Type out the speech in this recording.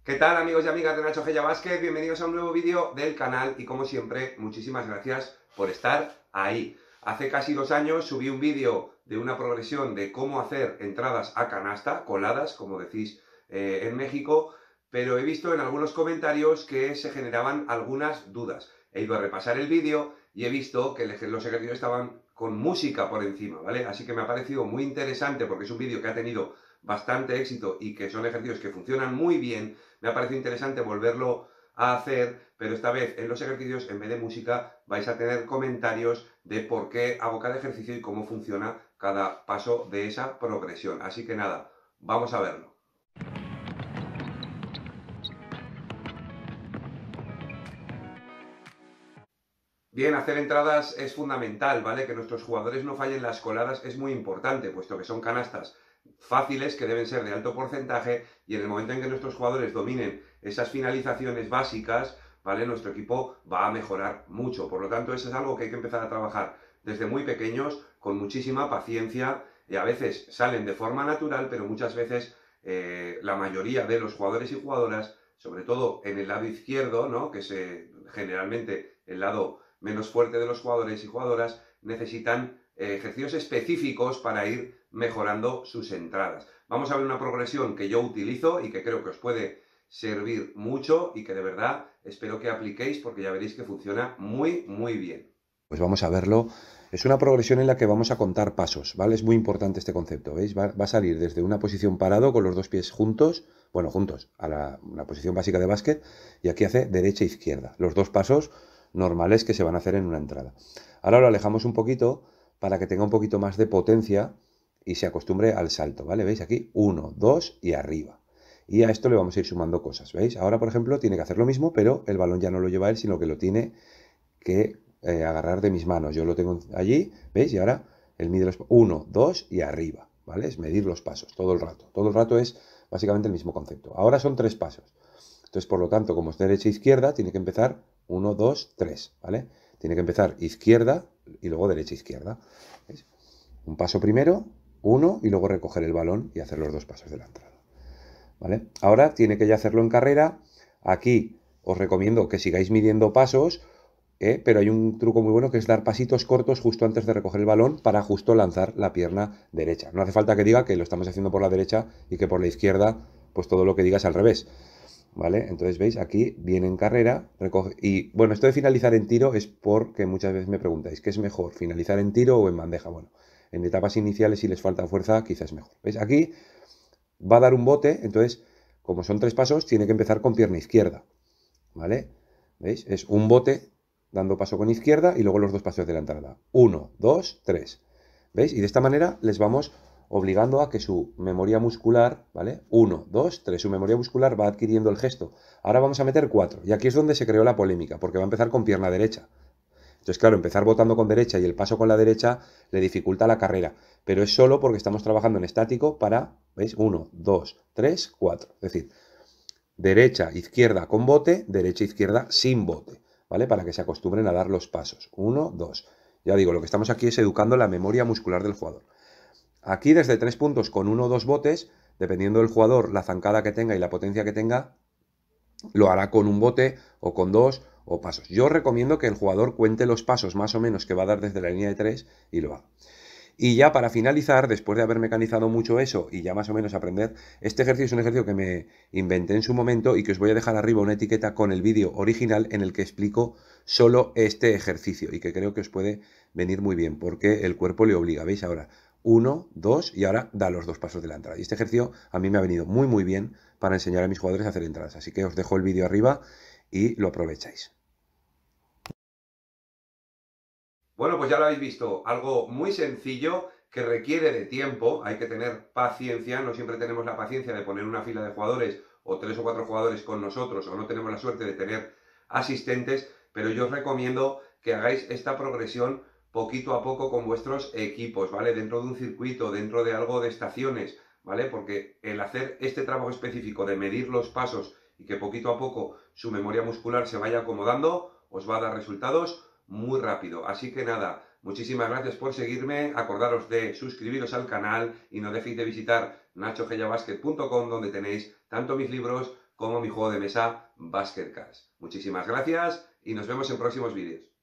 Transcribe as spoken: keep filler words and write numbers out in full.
¿Qué tal, amigos y amigas de Nacho Gella Basket? Bienvenidos a un nuevo vídeo del canal y, como siempre, muchísimas gracias por estar ahí. Hace casi dos años subí un vídeo de una progresión de cómo hacer entradas a canasta, coladas, como decís eh, en México, pero he visto en algunos comentarios que se generaban algunas dudas. He ido a repasar el vídeo y he visto que los ejercicios estaban con música por encima, ¿vale? Así que me ha parecido muy interesante porque es un vídeo que ha tenido bastante éxito y que son ejercicios que funcionan muy bien. Me ha parecido interesante volverlo a hacer, pero esta vez en los ejercicios, en vez de música, vais a tener comentarios de por qué hago cada ejercicio y cómo funciona cada paso de esa progresión. Así que nada, vamos a verlo. Bien, hacer entradas es fundamental, ¿vale? Que nuestros jugadores no fallen las coladas es muy importante, puesto que son canastas fáciles que deben ser de alto porcentaje, y en el momento en que nuestros jugadores dominen esas finalizaciones básicas, ¿vale? Nuestro equipo va a mejorar mucho. Por lo tanto, eso es algo que hay que empezar a trabajar desde muy pequeños, con muchísima paciencia, y a veces salen de forma natural, pero muchas veces eh, la mayoría de los jugadores y jugadoras, sobre todo en el lado izquierdo, ¿no? Que es eh, generalmente el lado menos fuerte de los jugadores y jugadoras, necesitan eh, ejercicios específicos para ir mejorando sus entradas. Vamos a ver una progresión que yo utilizo y que creo que os puede servir mucho y que de verdad espero que apliquéis, porque ya veréis que funciona muy, muy bien. Pues vamos a verlo. Es una progresión en la que vamos a contar pasos, ¿vale? Es muy importante este concepto, ¿veis? Va, va a salir desde una posición parado con los dos pies juntos, bueno, juntos, a la, la posición básica de básquet, y aquí hace derecha e izquierda, los dos pasos normales que se van a hacer en una entrada. Ahora lo alejamos un poquito para que tenga un poquito más de potencia y se acostumbre al salto, ¿vale? ¿Veis aquí? Uno, dos y arriba. Y a esto le vamos a ir sumando cosas, ¿veis? Ahora, por ejemplo, tiene que hacer lo mismo, pero el balón ya no lo lleva él, sino que lo tiene que eh, agarrar de mis manos. Yo lo tengo allí, ¿veis? Y ahora él mide los uno, dos y arriba, ¿vale? Es medir los pasos todo el rato. Todo el rato es básicamente el mismo concepto. Ahora son tres pasos. Entonces, por lo tanto, como es derecha e izquierda, tiene que empezar uno, dos, tres, ¿vale? Tiene que empezar izquierda y luego derecha, izquierda. ¿Veis? Un paso primero, uno, y luego recoger el balón y hacer los dos pasos de la entrada, ¿vale? Ahora tiene que ya hacerlo en carrera. Aquí os recomiendo que sigáis midiendo pasos, ¿eh? Pero hay un truco muy bueno que es dar pasitos cortos justo antes de recoger el balón para justo lanzar la pierna derecha. No hace falta que diga que lo estamos haciendo por la derecha y que por la izquierda, pues todo lo que digas al revés, ¿vale? Entonces, ¿veis? Aquí viene en carrera, recoge... Y bueno, esto de finalizar en tiro es porque muchas veces me preguntáis, ¿qué es mejor, finalizar en tiro o en bandeja? Bueno, en etapas iniciales, si les falta fuerza, quizás es mejor. ¿Veis? Aquí va a dar un bote, entonces, como son tres pasos, tiene que empezar con pierna izquierda, ¿vale? ¿Veis? Es un bote dando paso con izquierda y luego los dos pasos de la entrada. Uno, dos, tres. ¿Veis? Y de esta manera les vamos obligando a que su memoria muscular, ¿vale? Uno, dos, tres. Su memoria muscular va adquiriendo el gesto. Ahora vamos a meter cuatro. Y aquí es donde se creó la polémica, porque va a empezar con pierna derecha. Entonces, claro, empezar botando con derecha y el paso con la derecha le dificulta la carrera. Pero es solo porque estamos trabajando en estático para, ¿veis? Uno, dos, tres, cuatro. Es decir, derecha, izquierda con bote, derecha, izquierda sin bote, ¿vale? Para que se acostumbren a dar los pasos. Uno, dos. Ya digo, lo que estamos aquí es educando la memoria muscular del jugador. Aquí desde tres puntos con uno o dos botes, dependiendo del jugador, la zancada que tenga y la potencia que tenga, lo hará con un bote o con dos o pasos. Yo recomiendo que el jugador cuente los pasos más o menos que va a dar desde la línea de tres y lo haga. Y ya para finalizar, después de haber mecanizado mucho eso y ya más o menos aprender, este ejercicio es un ejercicio que me inventé en su momento y que os voy a dejar arriba una etiqueta con el vídeo original en el que explico solo este ejercicio y que creo que os puede venir muy bien porque el cuerpo le obliga. ¿Veis ahora? Uno, dos y ahora da los dos pasos de la entrada. Y este ejercicio a mí me ha venido muy muy bien para enseñar a mis jugadores a hacer entradas. Así que os dejo el vídeo arriba y lo aprovecháis. Bueno, pues ya lo habéis visto, algo muy sencillo que requiere de tiempo, hay que tener paciencia, no siempre tenemos la paciencia de poner una fila de jugadores o tres o cuatro jugadores con nosotros, o no tenemos la suerte de tener asistentes, pero yo os recomiendo que hagáis esta progresión poquito a poco con vuestros equipos, ¿vale? Dentro de un circuito, dentro de algo de estaciones, ¿vale? Porque el hacer este trabajo específico de medir los pasos y que poquito a poco su memoria muscular se vaya acomodando, os va a dar resultados muy rápido. Así que nada, muchísimas gracias por seguirme, acordaros de suscribiros al canal y no dejéis de visitar nacho gella basket punto com, donde tenéis tanto mis libros como mi juego de mesa Basket Cars. Muchísimas gracias y nos vemos en próximos vídeos.